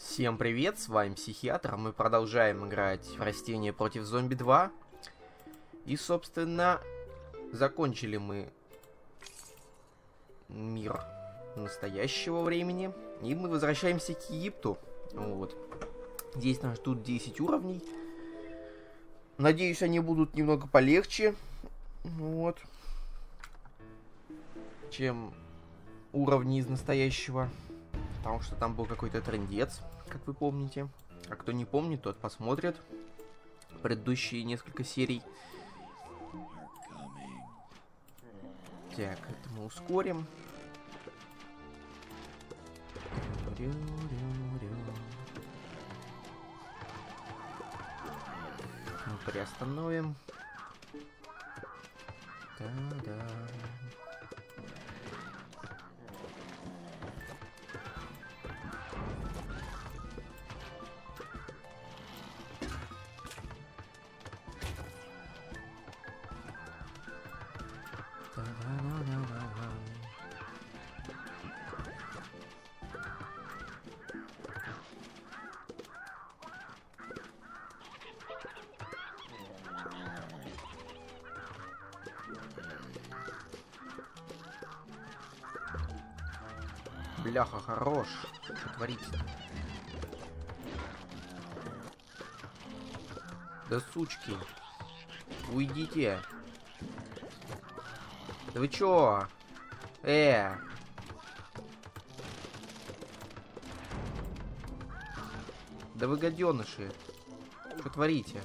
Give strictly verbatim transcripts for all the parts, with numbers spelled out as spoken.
Всем привет, с вами Психиатр. Мы продолжаем играть в Растения против Зомби два. И, собственно, закончили мы мир настоящего времени. И мы возвращаемся к Египту. Вот. Здесь нас ждут десять уровней. Надеюсь, они будут немного полегче. Вот. Чем уровни из настоящего. Потому что там был какой-то трындец, как вы помните. А кто не помнит, тот посмотрит предыдущие несколько серий. Так, это мы ускорим. Мы приостановим. Да-да. Бляха, хорош. Что творится-то? Да сучки. Уйдите. Да вы чё? Э. Да вы гаденыши. Что творите?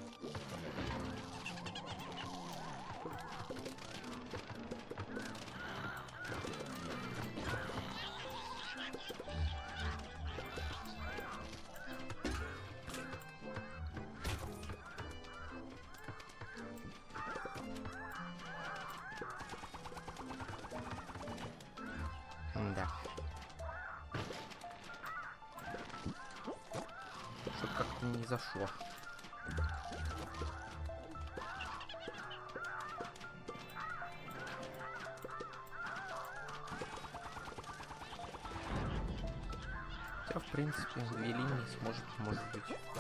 Да. Что-то как-то не зашло. Хотя, в принципе, две линии сможет, может быть.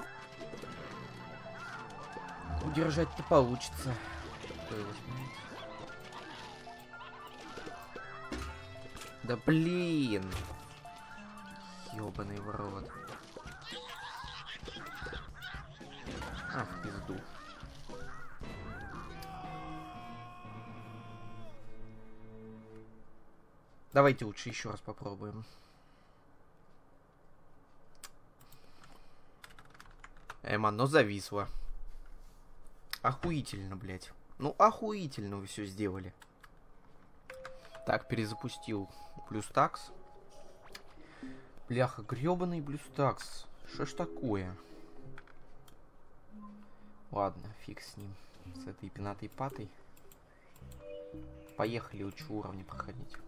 Удержать-то получится. Кто его знает. Да блин! Ёбаный в рот. А, в пизду. Давайте лучше еще раз попробуем. Эм, оно зависло. Охуительно, блядь. Ну, охуительно вы все сделали. Так, перезапустил блюстакс. Бляха, грёбаный блюстакс. Что ж такое? Ладно, фиг с ним. С этой пинатой патой. Поехали лучше уровни проходить.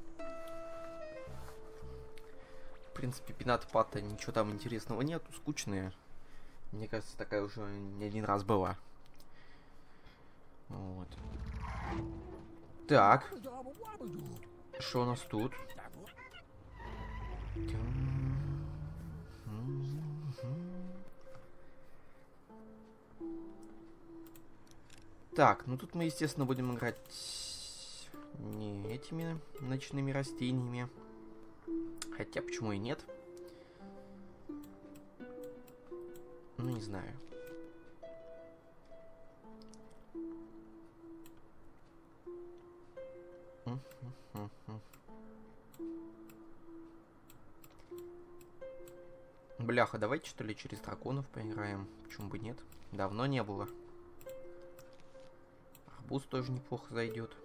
В принципе, пината пата, ничего там интересного нету. Скучная. Мне кажется, такая уже не один раз была. Вот. Так. Что у нас тут? Так, ну тут мы, естественно, будем играть не этими ночными растениями. Хотя, почему и нет? Ну, не знаю. Бляха, давайте что ли через драконов поиграем. Почему бы нет? Давно не было. Арбуз тоже неплохо зайдет.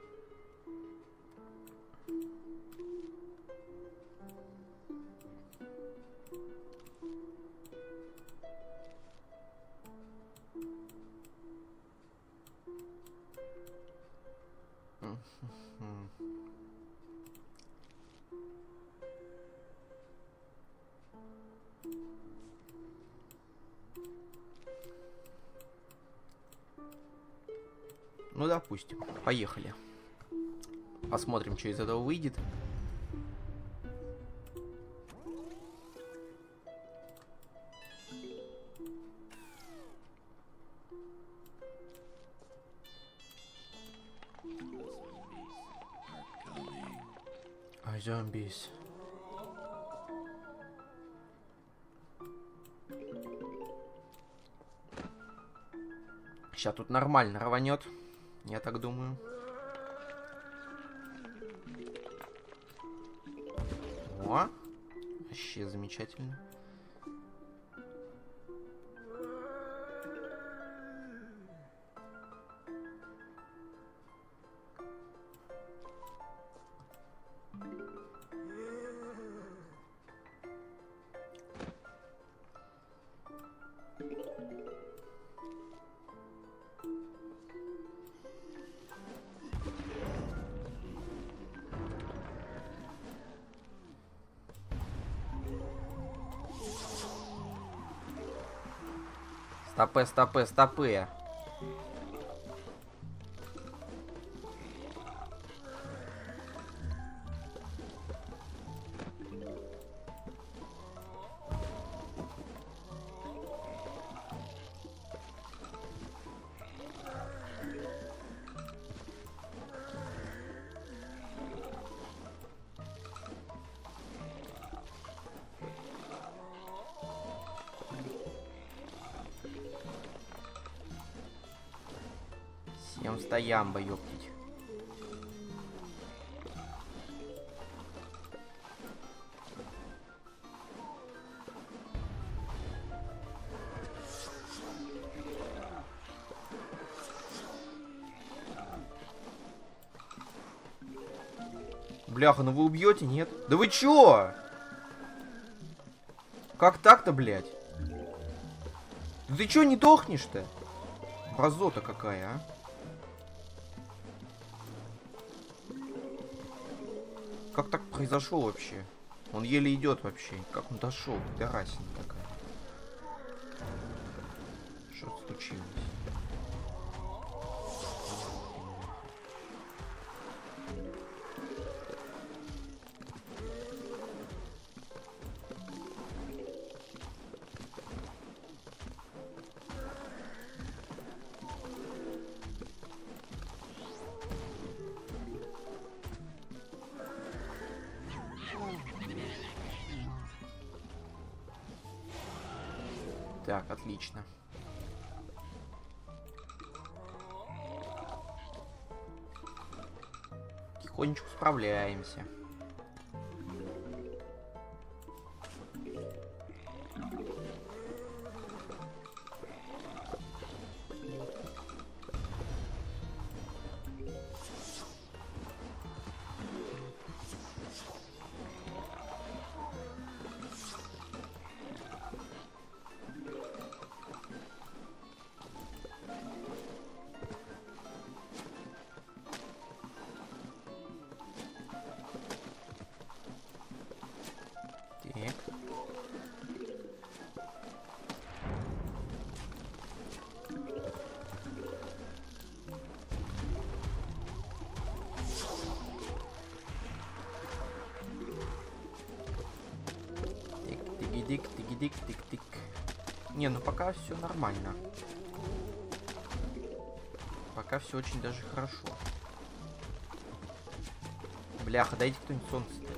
Ну, допустим. Поехали. Посмотрим, что из этого выйдет. Зомбис. Сейчас тут нормально рванет. Я так думаю. О! Вообще замечательно. Стопы, стопы, стопы. Всем стоямба, ёптить. Бляха, ну вы убьете, нет? Да вы чё? Как так-то, блядь? Ты чё не дохнешь-то? Бразота какая, а? Как так произошло вообще? Он еле идет вообще. Как он дошел? Пидорасина такая. Что случилось? Так, отлично. Тихонечку справляемся. Тик, тик, тик, тик, тик. Не, ну пока все нормально. Пока все очень даже хорошо. Бляха, дайте кто-нибудь солнце-то.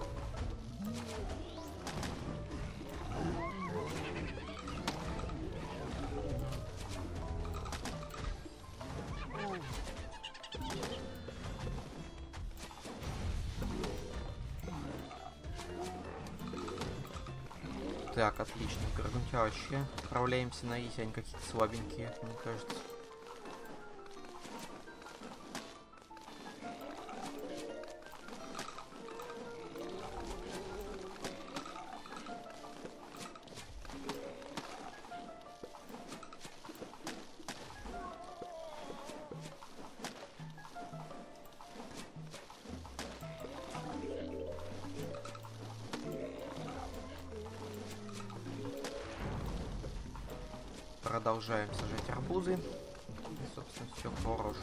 Так, отлично. Горгунтя вообще отправляемся на изи, они какие-то слабенькие, мне кажется. Продолжаем сажать арбузы. И, собственно, все хорошо.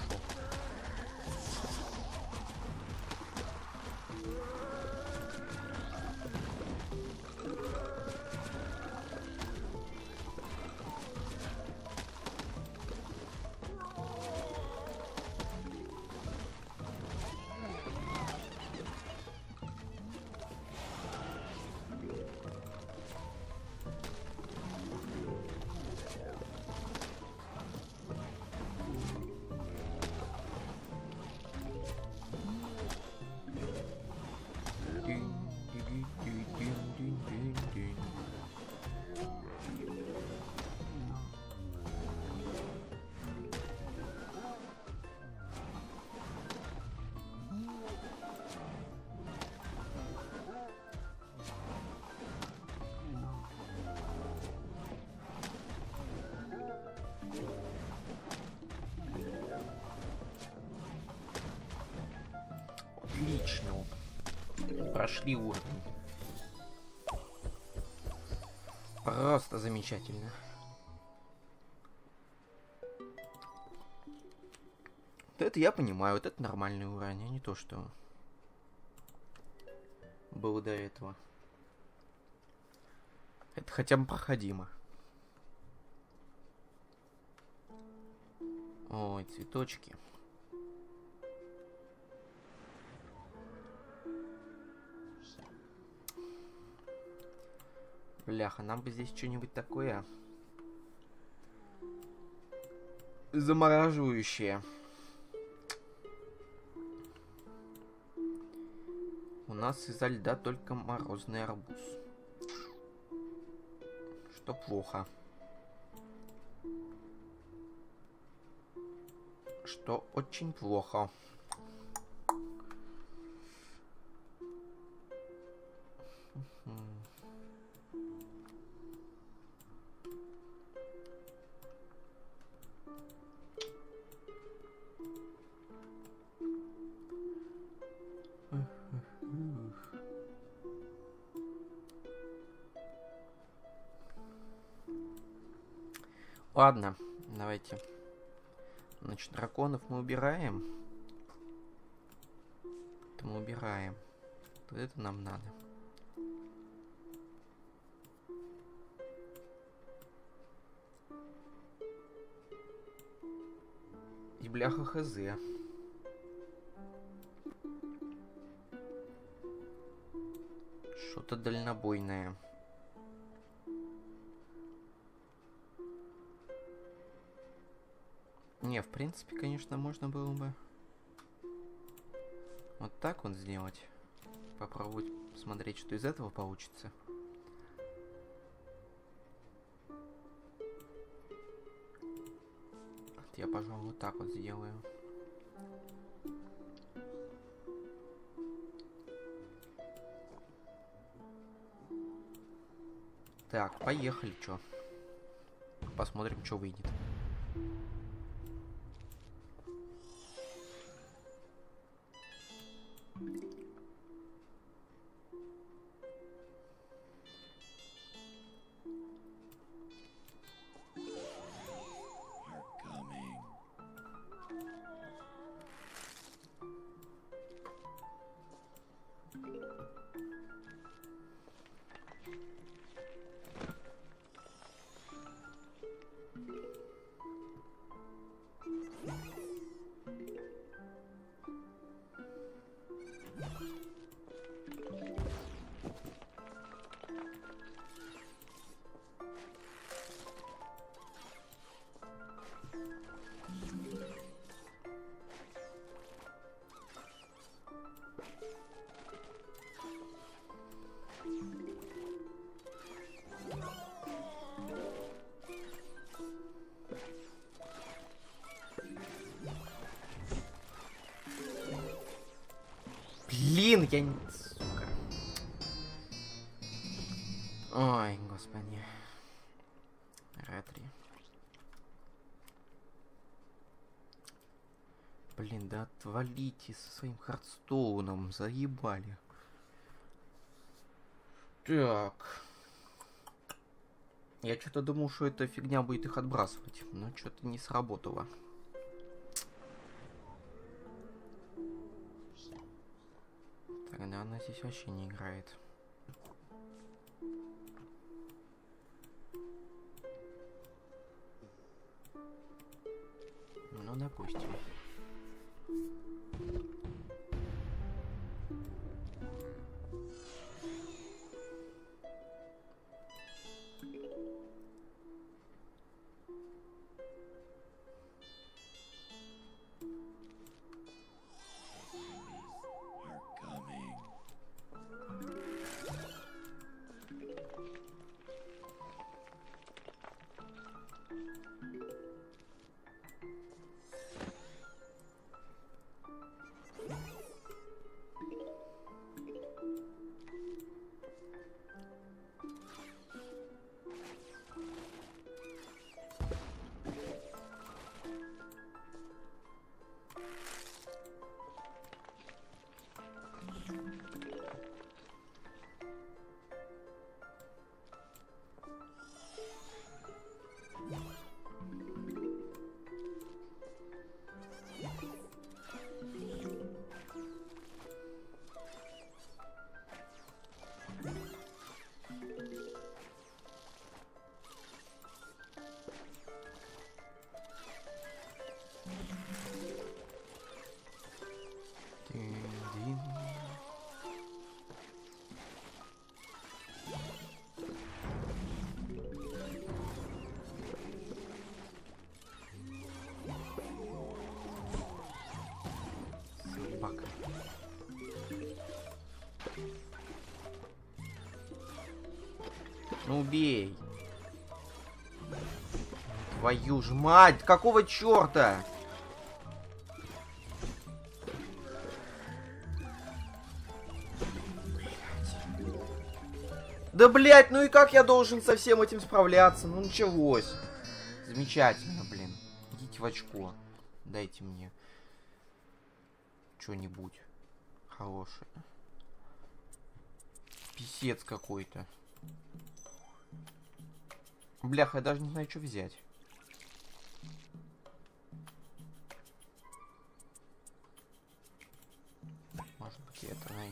прошли уровень. Просто замечательно. Вот это я понимаю, вот это нормальный уровень, а не то, что было до этого. Это хотя бы проходимо. Ой, цветочки. Бляха, нам бы здесь что-нибудь такое замораживающее. У нас изо льда только морозный арбуз. Что плохо. Что очень плохо. Ладно, давайте. Значит, драконов мы убираем. Это мы убираем. Вот это нам надо. И бляха хз. Что-то дальнобойное. Не, в принципе, конечно, можно было бы вот так вот сделать. Попробовать посмотреть, что из этого получится. Вот я, пожалуй, вот так вот сделаю. Так, поехали, чё. Посмотрим, что выйдет. Блин, я не... Сука. Ой, господи. Ретри. Блин, да отвалите со своим Хардстоуном. Заебали. Так. Я что-то думал, что эта фигня будет их отбрасывать. Но что-то не сработало. Тогда она здесь вообще не играет. Ну, допустим. Ну убей. Твою ж мать, какого черта? Да, блядь, ну и как я должен со всем этим справляться? Ну, началось. Замечательно, блин. Идите в очко. Дайте мне что-нибудь хорошее. Писец какой-то. Бляха, я даже не знаю, что взять. Может быть, это найдет.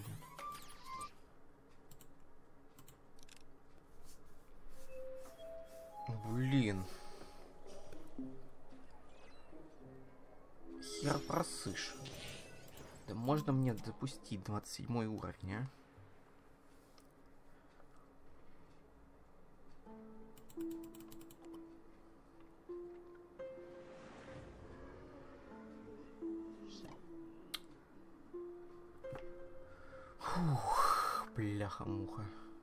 Блин. Хер просышь. Да можно мне запустить двадцать седьмой уровень, а? Фух, бляха-муха.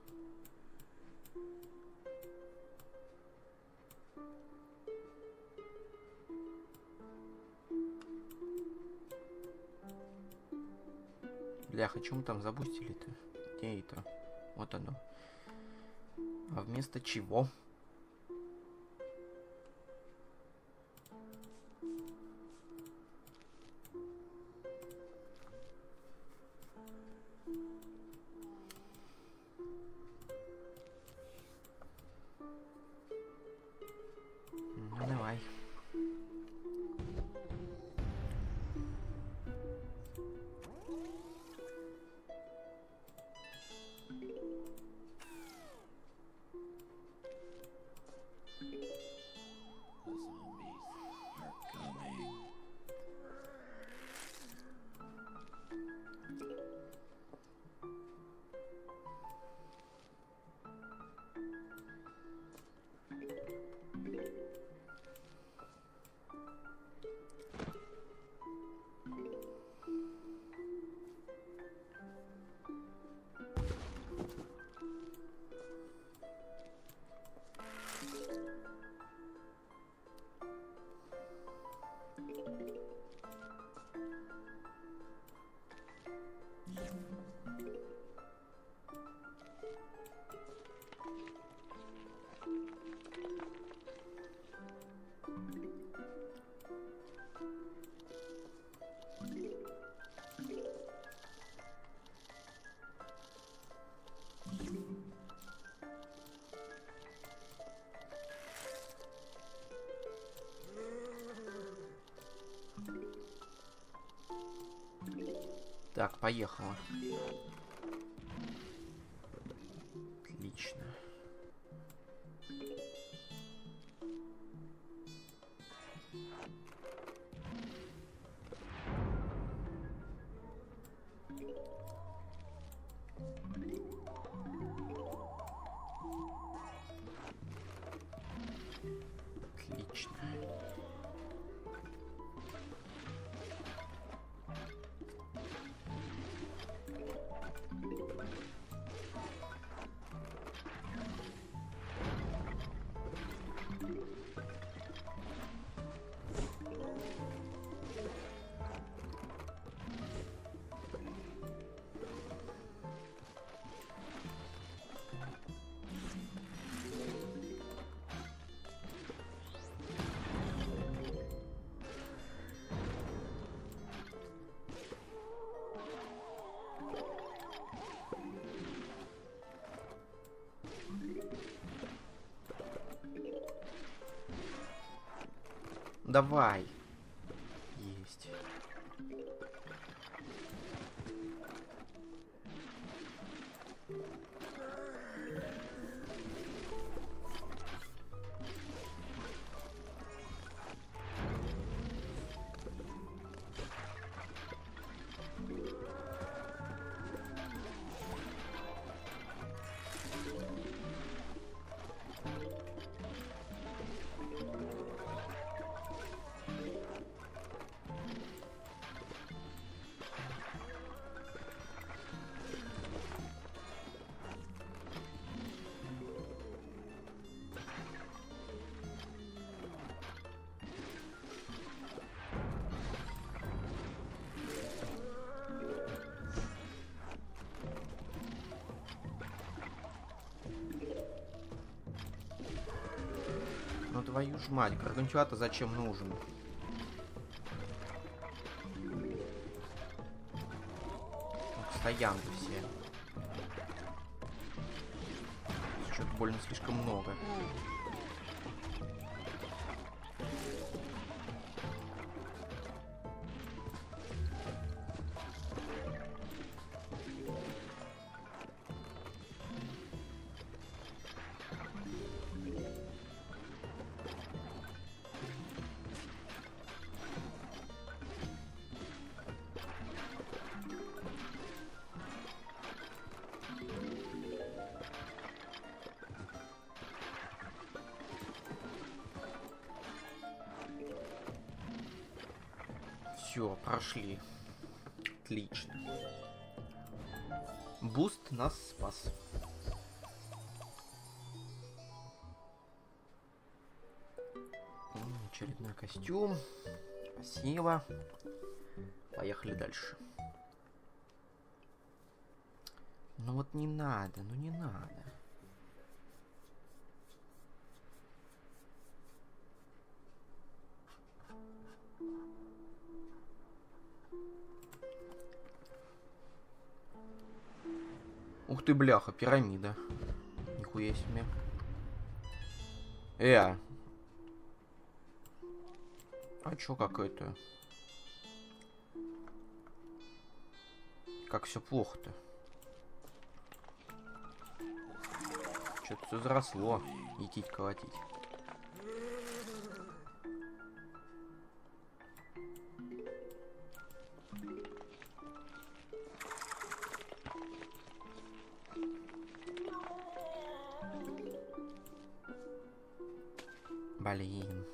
Бляха, чем там забустили-то? Где это? Вот оно. А вместо чего? Ну давай. Так, поехала. Отлично. Отлично. Давай. Есть. твою ж мать, гаргантюа-то зачем нужен? Стоянки все. Что-то больно слишком много. Все, прошли. Отлично. Буст нас спас. Очередной костюм. Спасибо. Поехали дальше. Ну вот не надо, ну не надо. Ух ты, бляха, пирамида. Нихуя себе. Э. А чё как это? Как все плохо-то? Что-то все заросло. Етить колотить. Блин.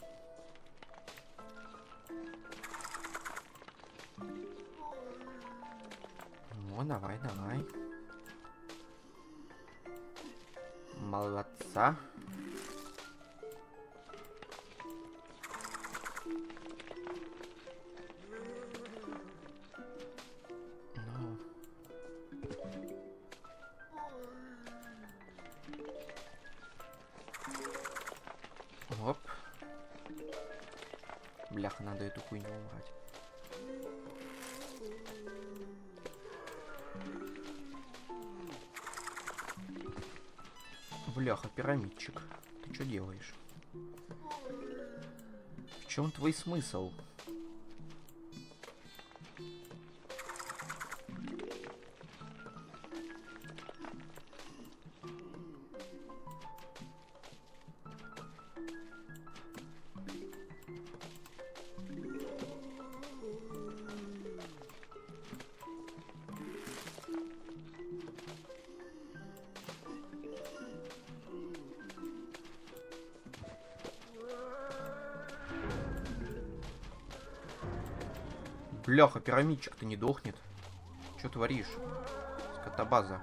Ну, давай, давай. Молодца. Ну. Оп. Бляха, надо эту хуйню убрать. Бляха, пирамидчик. Ты что делаешь? В чем твой смысл? Бляха, пирамидчик-то не дохнет. Что творишь? Скотобаза.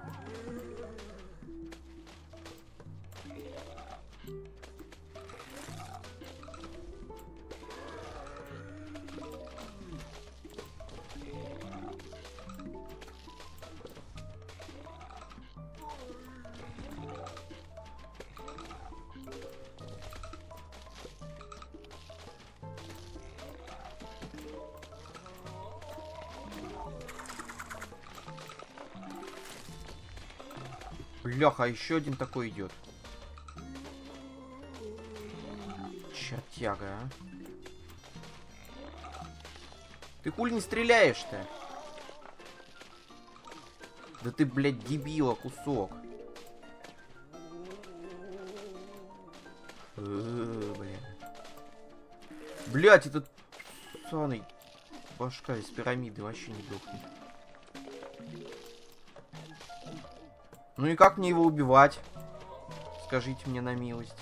Бляха, еще один такой идет. Чертяга, а. Ты хули не стреляешь-то? Да ты, блядь, дебила, кусок. Э-э-э, блядь. Блядь, этот саный башка из пирамиды вообще не дохнет. Ну и как мне его убивать? Скажите мне на милость.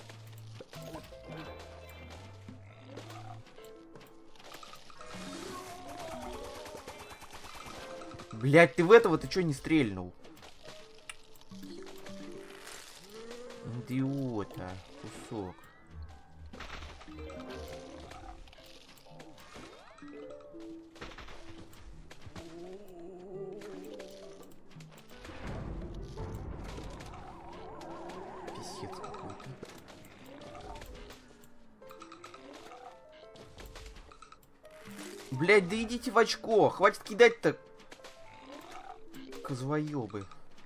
Блядь, ты в этого ты чё не стрельнул? Идиота, кусок. Блять, да идите в очко. Хватит кидать-то. Козвоёбы.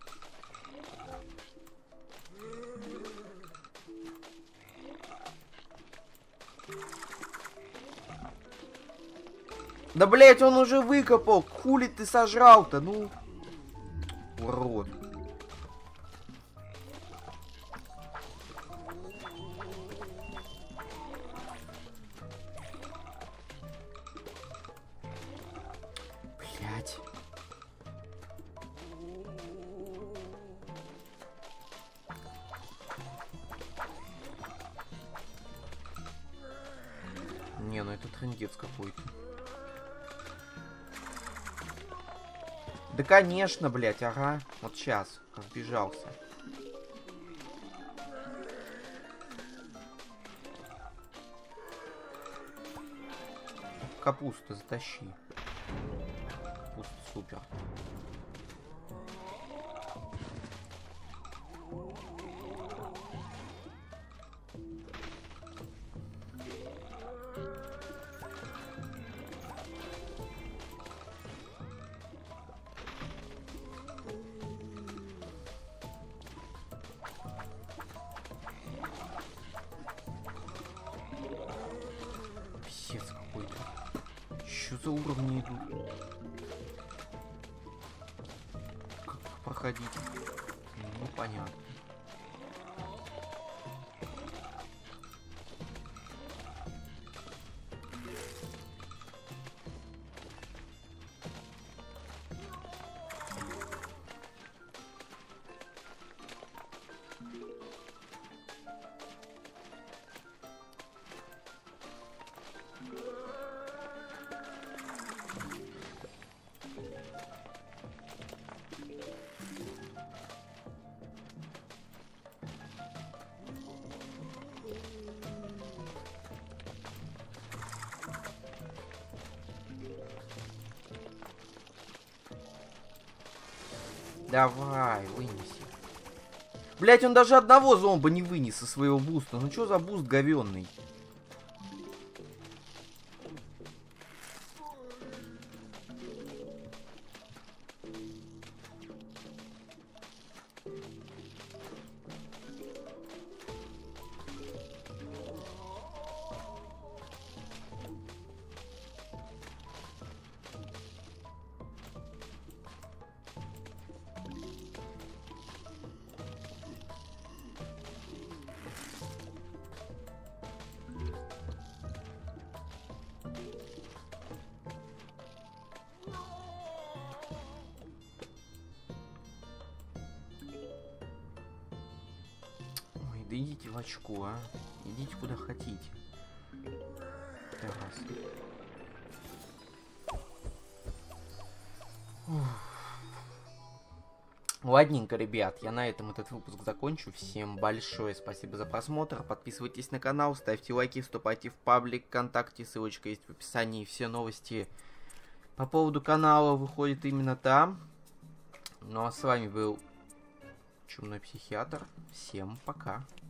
Да, блять, он уже выкопал. Хули ты сожрал-то, ну. Урод. Блять. Не, ну это трындец какой-то. Да, конечно, блядь, ага. Вот сейчас, как бежался. Капусту затащи. Капуста супер. Что за уровни идут? Как проходить? Ну, понятно. Давай, вынеси. Блять, он даже одного зомба не вынес со своего буста. Ну что за буст говенный? Да идите в очко, а. Идите куда хотите. Раз. Ладненько, ребят, я на этом этот выпуск закончу. Всем большое спасибо за просмотр. Подписывайтесь на канал, ставьте лайки, вступайте в паблик ВКонтакте. Ссылочка есть в описании. Все новости по поводу канала выходят именно там. Ну а с вами был Чумной Психиатр. Всем пока.